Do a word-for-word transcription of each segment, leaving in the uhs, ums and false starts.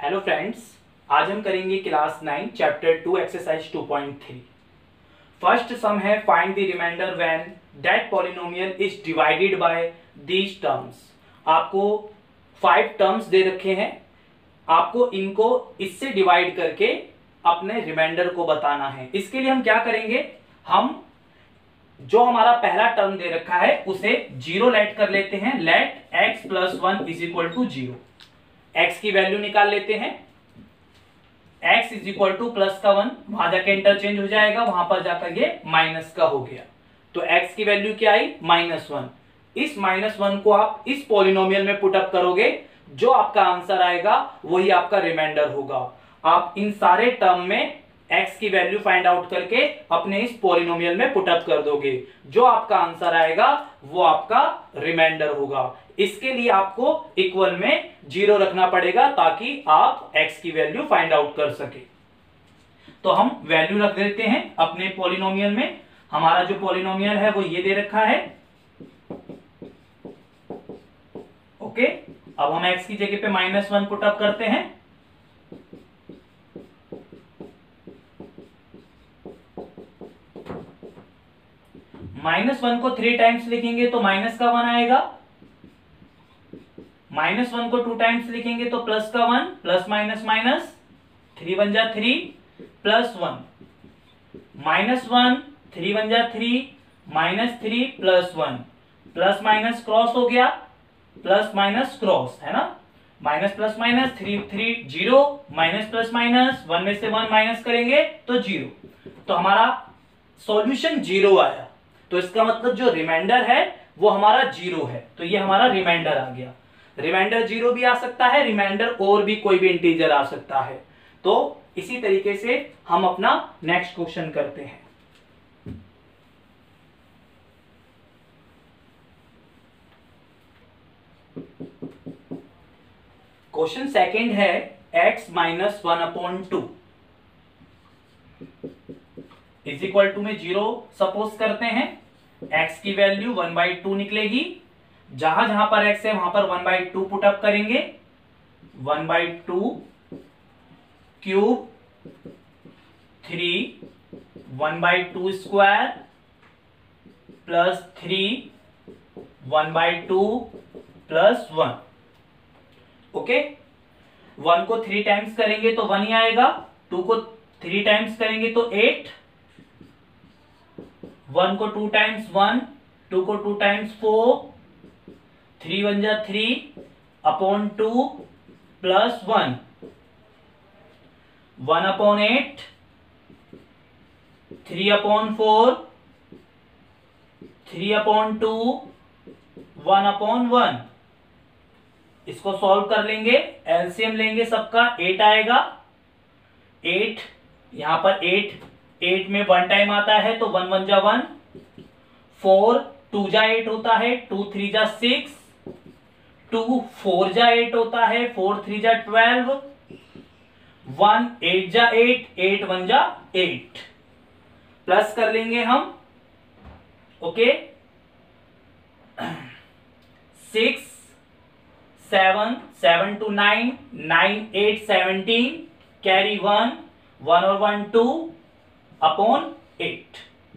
Hello friends, आज हम करेंगे class nine chapter two exercise two point three. First sum है find the remainder when that polynomial is divided by these terms. आपको five terms दे रखे हैं, आपको इनको इससे डिवाइड करके अपने रिमाइंडर को बताना है। इसके लिए हम क्या करेंगे, हम जो हमारा पहला टर्म दे रखा है उसे जीरो लेट कर लेते हैं। Let x plus one is equal to zero. X की वैल्यू निकाल लेते हैं। x is equal to plus का वन, वहां जाके इंटरचेंज हो जाएगा, वहां पर जाकर ये माइनस का हो गया। तो x की वैल्यू क्या आई, माइनस वन। इस माइनस वन को आप इस पॉलिनोमियल में पुट अप करोगे, जो आपका आंसर आएगा वही आपका रिमाइंडर होगा। आप इन सारे टर्म में x की वैल्यू फाइंड आउट करके अपने इस पॉलिनोमियल में पुट अप कर दोगे, जो आपका आंसर आएगा वो आपका रिमाइंडर होगा। इसके लिए आपको इक्वल में जीरो रखना पड़ेगा ताकि आप x की वैल्यू फाइंड आउट कर सके। तो हम वैल्यू रख देते हैं अपने पॉलिनोमियल में। हमारा जो पॉलिनोमियल है वो ये दे रखा है। ओके, अब हम x की जगह पे माइनस वन पुट अप करते हैं। माइनस वन को थ्री टाइम्स लिखेंगे तो माइनस का वन आएगा। माइनस वन को टू टाइम्स लिखेंगे तो प्लस का one, plus minus minus, three one जा three, plus one, minus one, three one जा three, minus three, plus one, plus minus cross हो गया, प्लस माइनस क्रॉस है ना, minus plus minus, three three zero, minus plus minus, one में से one minus करेंगे तो जीरो। तो हमारा सॉल्यूशन जीरो आया, तो इसका मतलब जो रिमाइंडर है वो हमारा जीरो है। तो ये हमारा रिमाइंडर आ गया। रिमाइंडर जीरो भी आ सकता है, रिमाइंडर और भी कोई भी इंटीजर आ सकता है। तो इसी तरीके से हम अपना नेक्स्ट क्वेश्चन करते हैं। क्वेश्चन सेकंड है x minus one upon two is equal to में जीरो सपोज करते हैं। x की वैल्यू वन बाई टू निकलेगी। जहां जहां पर x है वहां पर one by two put up करेंगे। One by two cube three, one by two square plus three, one by two plus one. Okay, one को थ्री टाइम्स करेंगे तो वन ही आएगा, टू को थ्री टाइम्स करेंगे तो एट, वन को two times one, two को two times four, three one जा three upon two plus one, one upon eight, three upon four, three upon two, one upon one. इसको solve कर लेंगे, LCM लेंगे सबका, एट आएगा। Eight यहां पर एट एट में वन टाइम आता है तो वन वन जा वन, फोर टू जा एट होता है, टू थ्री जा सिक्स, टू फोर जा एट होता है, फोर थ्री जा ट्वेल्व, वन एट जा एट, एट वन जा एट। प्लस कर लेंगे हम। Okay, six, seven, seven two nine, nine eight seventeen, carry one, one और वन टू अपॉन एट।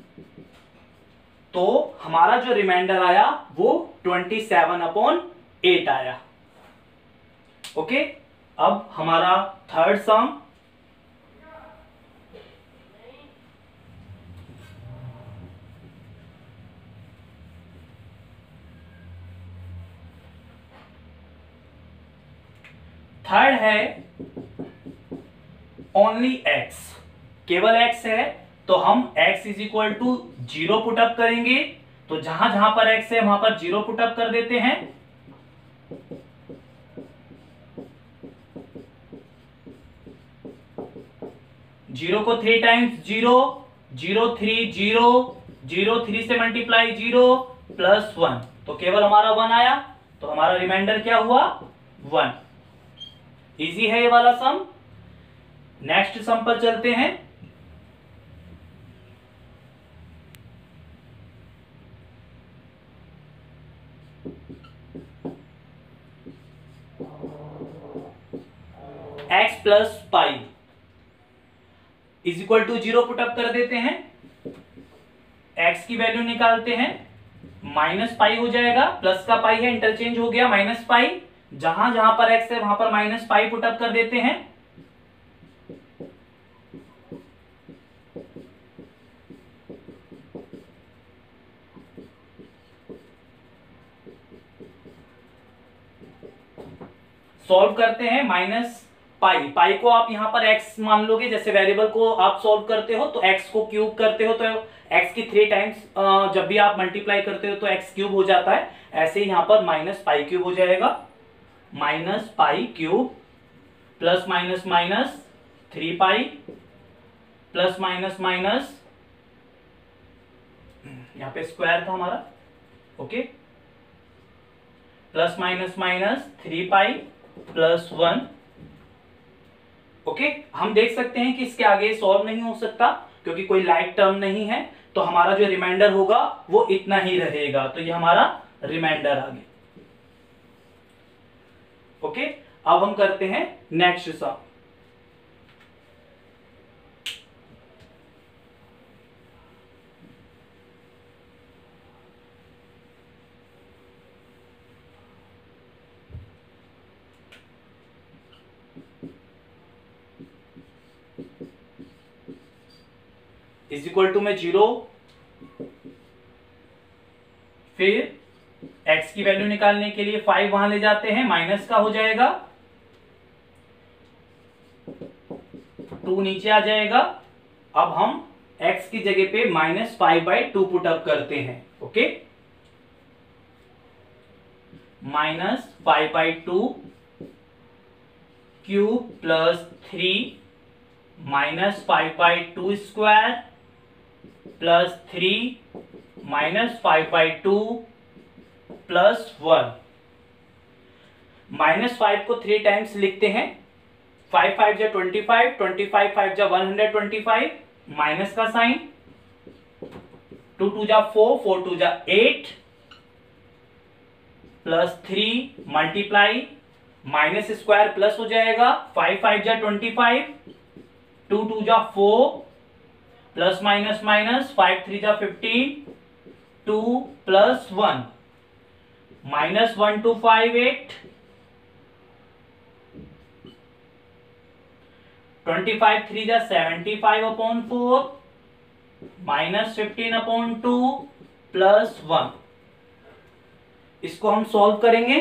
तो हमारा जो रिमाइंडर आया वो ट्वेंटी सेवन अपॉन एट आया। ओके, अब हमारा थर्ड सम। थर्ड है ओनली x, केवल x है तो हम x is equal to zero put up करेंगे। तो जहां जहां पर x है वहां पर जीरो पुटअप कर देते हैं। जीरो को three times zero, zero three zero, zero three से मल्टीप्लाई जीरो प्लस वन, तो केवल हमारा वन आया। तो हमारा रिमाइंडर क्या हुआ, वन। इजी है ये वाला सम। नेक्स्ट सम पर चलते हैं। X plus pi is equal to zero put up कर देते हैं, एक्स की वैल्यू निकालते हैं, माइनस पाई हो जाएगा, प्लस का पाई है इंटरचेंज हो गया, माइनस पाई, जहां जहां पर एक्स है वहां पर माइनस पाई पुटअप कर देते हैं, सॉल्व करते हैं, माइनस पाई, पाई को आप यहां पर x मान लोगे, जैसे वेरिएबल को आप सॉल्व करते हो तो x को क्यूब करते हो तो x की थ्री टाइम्स जब भी आप मल्टीप्लाई करते हो तो x क्यूब हो जाता है, ऐसे ही यहां पर माइनस पाई क्यूब हो जाएगा, minus pi cube plus minus minus three pi plus minus minus, यहां पे स्क्वायर था हमारा, okay, plus minus minus three pi plus one, okay. हम देख सकते हैं कि इसके आगे सॉल्व नहीं हो सकता क्योंकि कोई लाइक टर्म नहीं है, तो हमारा जो रिमाइंडर होगा वो इतना ही रहेगा, तो ये हमारा रिमाइंडर आ गया, ओके। अब हम करते हैं next sum. Is equal to में जीरो, फिर x की वैल्यू निकालने के लिए फाइव वहां ले जाते हैं, माइनस का हो जाएगा, टू नीचे आ जाएगा, अब हम x की जगह पे minus five by two put up करते हैं, okay, minus five by two cube plus three minus five by two square plus three minus five by two plus one, minus five को थ्री टाइम्स लिखते हैं, five five जा twenty five, twenty five five जा one hundred twenty five, minus का sign, two two जा four, four two जा eight, plus three multiply, minus square plus हो जाएगा, फाइव फाइव जा ट्वेंटी फाइव, टू टू जा four, plus minus minus, five three जा fifteen, two plus one, minus one two five eight, twenty five three जा seventy five upon four, minus fifteen upon two plus one. इसको हम solve करेंगे,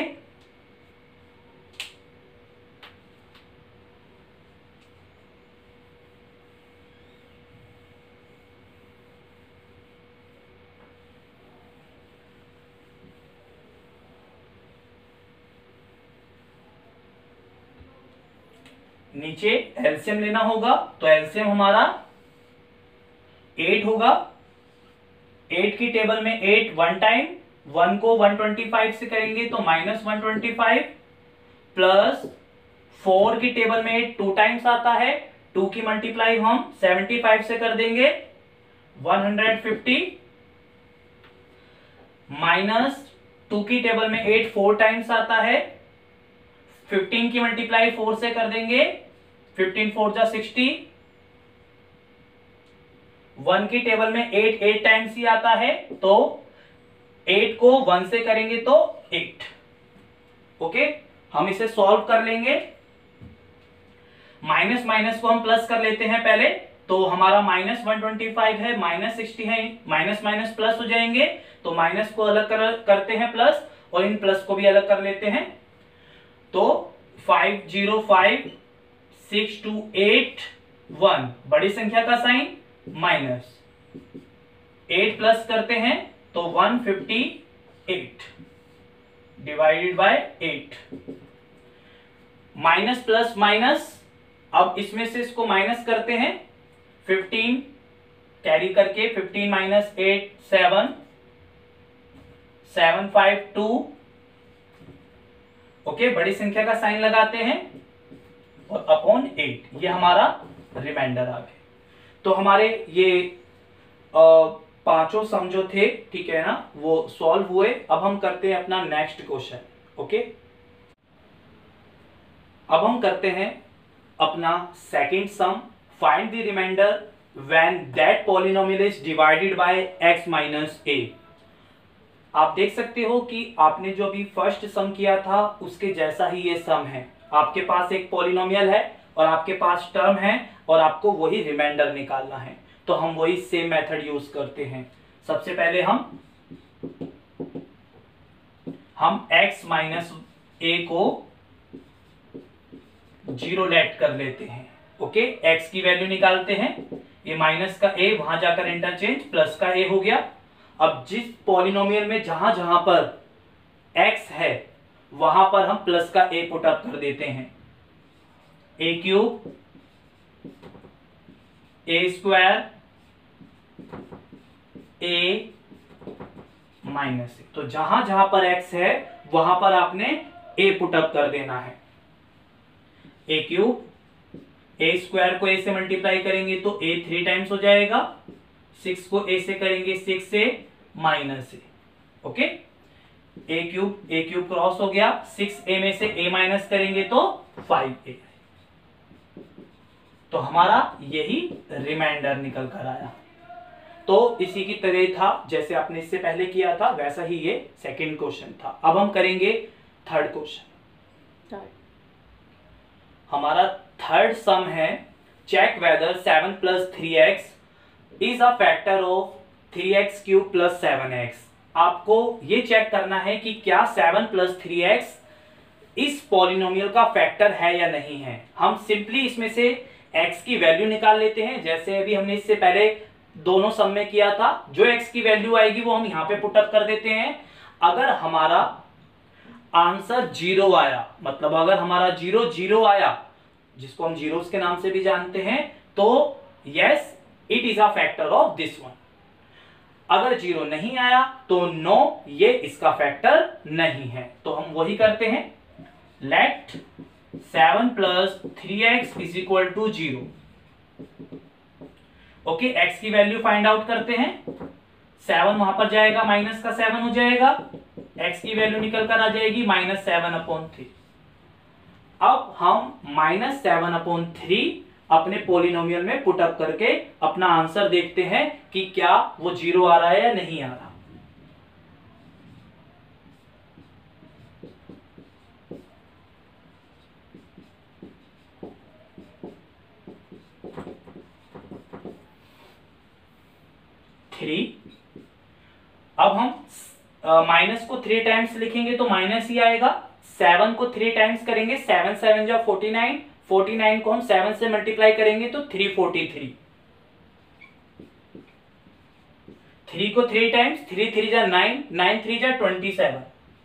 नीचे LCM लेना होगा, तो एलसीएम हमारा एट होगा, एट की टेबल में एट वन टाइम, वन को वन ट्वेंटी फाइव से करेंगे तो minus one twenty five, plus four की टेबल में एट टू टाइम्स आता है, टू की मल्टीप्लाई हम सेवेंटी फाइव से कर देंगे one hundred fifty, minus two की टेबल में एट फोर टाइम्स आता है, फिफ्टीन की मल्टीप्लाई फोर से कर देंगे, फिफ्टीन फोर जा सिक्सटी, वन की टेबल में एट एट टाइम्स ही आता है, तो एट को वन से करेंगे तो एट, ओके। हम इसे सॉल्व कर लेंगे, माइनस माइनस को हम प्लस कर लेते हैं पहले, तो हमारा माइनस वन ट्वेंटी फाइव है, माइनस सिक्सटी है, माइनस माइनस प्लस हो जाएंगे, तो माइनस को अलग कर, करते हैं प्लस, और इन प्लस को भी अलग कर लेते हैं, तो five zero five six two eight one, बड़ी संख्या का साइन माइनस, एट प्लस करते हैं तो one fifty eight divided by eight, minus plus minus, अब इसमें से इसको माइनस करते हैं, फिफ्टीन कैरी करके, fifteen minus eight seven, seven five two, okay, बड़ी संख्या का साइन लगाते हैं और अपॉन एट, ये हमारा रिमाइंडर आ गया। तो हमारे ये आ, पांचों सम जो थे, ठीक है ना, वो सॉल्व हुए। अब हम करते हैं अपना नेक्स्ट क्वेश्चन, ओके। अब हम करते हैं अपना second sum, find the remainder when that polynomial is divided by x minus a। आप देख सकते हो कि आपने जो अभी फर्स्ट सम किया था उसके जैसा ही ये सम है। आपके पास एक पॉलिनोमियल है और आपके पास टर्म है और आपको वही रिमाइंडर निकालना है, तो हम वही सेम मेथड यूज करते हैं। सबसे पहले हम हम x माइनस ए को जीरो लेट कर लेते हैं। ओके, x की वैल्यू निकालते हैं, ये माइनस का a वहां जाकर इंटरचेंज प्लस का a हो गया। अब जिस पॉलिनोमियल में जहां जहां पर x है वहां पर हम प्लस का a पुट अप कर देते हैं। a cube a square a minus a, तो जहां जहां पर x है वहां पर आपने a पुट अप कर देना है। a क्यूब a स्क्वायर को a से मल्टीप्लाई करेंगे तो a थ्री टाइम्स हो जाएगा, सिक्स को a से करेंगे सिक्स से minus a. Okay, a cube a cube cross हो गया, सिक्स a में से a माइनस करेंगे तो फाइव ए, तो हमारा यही रिमाइंडर निकल कर आया। तो इसी की तरह था जैसे आपने इससे पहले किया था वैसा ही ये सेकंड क्वेश्चन था। अब हम करेंगे थर्ड क्वेश्चन। हमारा थर्ड सम है, check whether seven plus three x is a factor of three x cube plus seven x. आपको ये चेक करना है कि क्या सेवन प्लस थ्री एक्स इस पॉलिनोमियल का फैक्टर है या नहीं है। हम सिंपली इसमें से x की वैल्यू निकाल लेते हैं, जैसे अभी हमने इससे पहले दोनों सम में किया था। जो x की वैल्यू आएगी वो हम यहां पे पुट अप कर देते हैं। अगर हमारा आंसर जीरो आया, मतलब अगर हमारा जीरो जीरो आया, जिसको हम जीरोस के नाम से भी जानते हैं, तो yes it is a factor of this one. अगर जीरो नहीं आया तो नो, ये इसका फैक्टर नहीं है। तो हम वही करते हैं, let seven plus three x is equal to zero. Okay, x की वैल्यू फाइंड आउट करते हैं। सेवन वहां पर जाएगा, माइनस का सेवन हो जाएगा, x की वैल्यू निकल कर आ जाएगी माइनस सेवन अपॉन थ्री। अब हम माइनस सेवन अपॉन थ्री अपने पॉलिनोमियल में पुट अप करके अपना आंसर देखते हैं कि क्या वो जीरो आ रहा है या नहीं आ रहा। थ्री, अब हम माइनस को थ्री टाइम्स लिखेंगे तो माइनस ही आएगा। सेवन को थ्री टाइम्स करेंगे, सेवन सेवन जा फोर्टी नाइन, फोर्टी नाइन को हम सेवन से मल्टीप्लाई करेंगे तो थ्री फोर्टी थ्री। थ्री को थ्री टाइम्स, थ्री थ्री जा नाइन, नाइन थ्री जा twenty seven,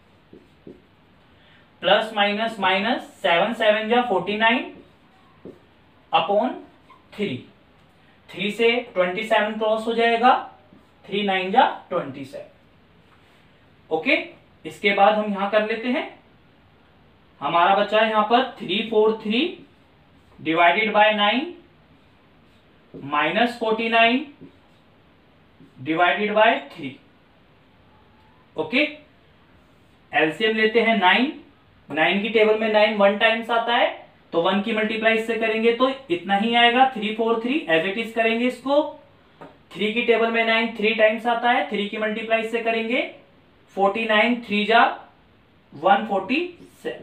plus minus minus, seven seven जा forty nine upon three, three से ट्वेंटी सेवन क्रॉस हो जाएगा, थ्री नाइन जा ट्वेंटी सेवन। ओके, इसके बाद हम यहां कर लेते हैं, हमारा बचा है यहां पर three four three divided by nine minus forty nine divided by three. Okay, LCM लेते हैं नाइन, नाइन की टेबल में नाइन वन टाइम्स आता है तो वन की मल्टीप्लाई से करेंगे तो इतना ही आएगा, three four three. As it is करेंगे इसको, थ्री की टेबल में नाइन थ्री टाइम्स आता है, थ्री की मल्टीप्लाई से करेंगे फोर्टी नाइन, थ्री जा one forty seven.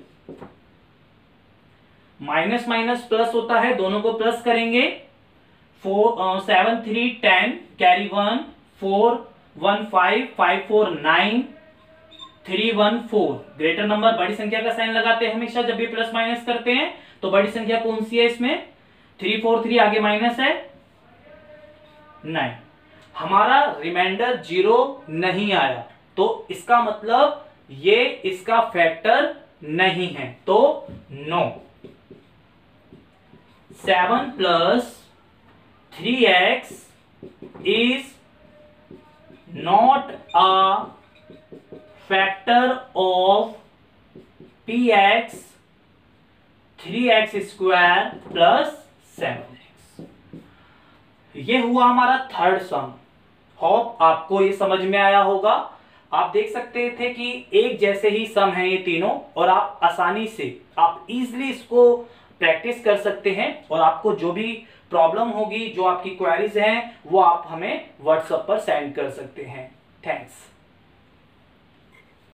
Minus minus plus होता है, दोनों को प्लस करेंगे, four seven three ten, carry one, four one five, five four nine, three one four. Greater number बड़ी संख्या का साइन लगाते हैं हमेशा जब भी प्लस माइनस करते हैं। तो बड़ी संख्या कौन सी है इसमें, थ्री फोर थ्री, आगे माइनस है नाइन। हमारा रिमाइंडर जीरो नहीं आया तो इसका मतलब ये इसका फैक्टर नहीं है, तो no. Seven plus three x is not a factor of P x three x square plus seven x. ये हुआ हमारा थर्ड सम। होप आपको ये समझ में आया होगा। आप देख सकते थे कि एक जैसे ही सम है ये तीनों, और आप आसानी से आप इजीली इसको प्रैक्टिस कर सकते हैं और आपको जो भी प्रॉब्लम होगी, जो आपकी क्वेरीज हैं, वो आप हमें व्हाट्सएप पर सेंड कर सकते हैं। थैंक्स।